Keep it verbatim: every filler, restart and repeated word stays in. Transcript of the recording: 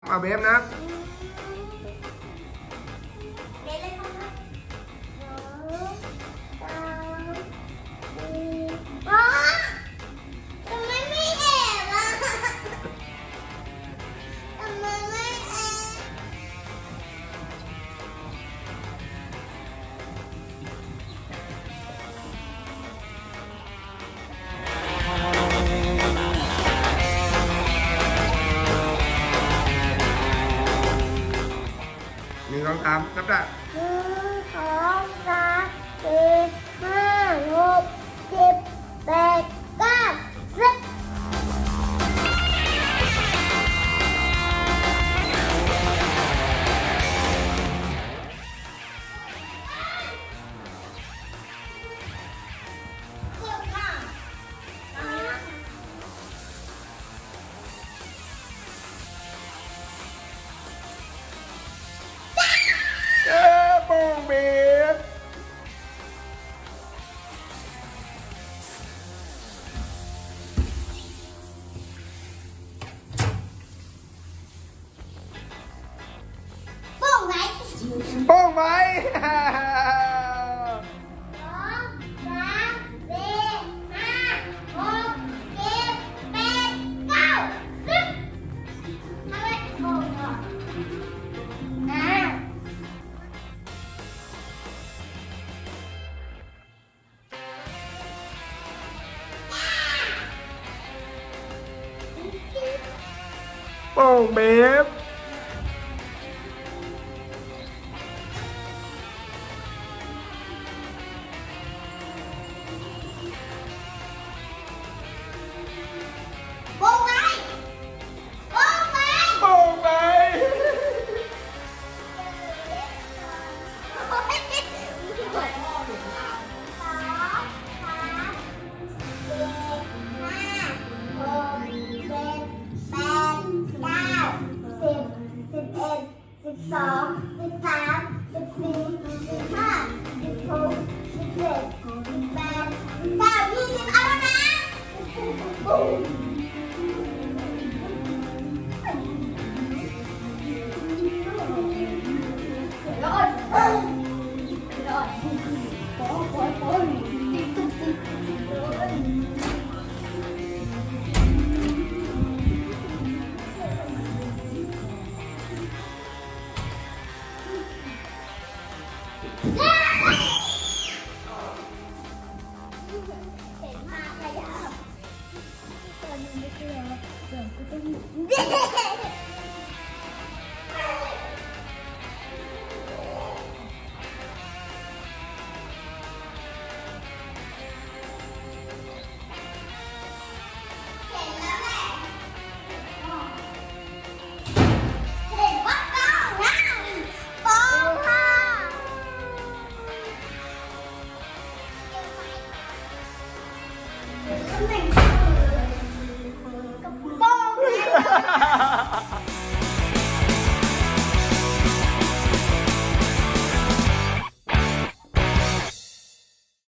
เอาเบฟนะเบฟเลยค่ะอ๋อทำไมไม่แอบอ่ะทำไมไม่แอบหนึ่งสองสามนับได้หนึ่งสองสามสี่ห้าหกเจ็ดแปดเก้าสิบเอ๊ะโป้งเบฟโป้งไหนโป้งไหมสองสามสี่ห้าหกเจ็ดแปดเก้าสิบทำไมโป้งอ่ะอ่าโป้งเบฟโป้งไหนโป้งไหนโป้งไหมสิบสอง